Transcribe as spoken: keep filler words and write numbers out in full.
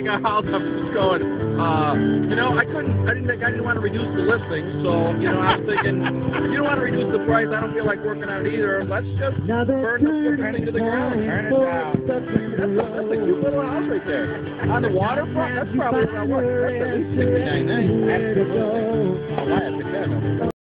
buying a house, I'm just going, uh, you know, I couldn't, I didn't think, I didn't want to reduce the listing, so, you know, I'm thinking, if you don't want to reduce the price, I don't feel like working on it either. Let's just burn the flipping thing to the ground. Turn it down. That's a, that's a cute little house right there. On the waterfront, that's probably about what? That's at least sixty-nine nights. Absolutely. Oh, why? That's a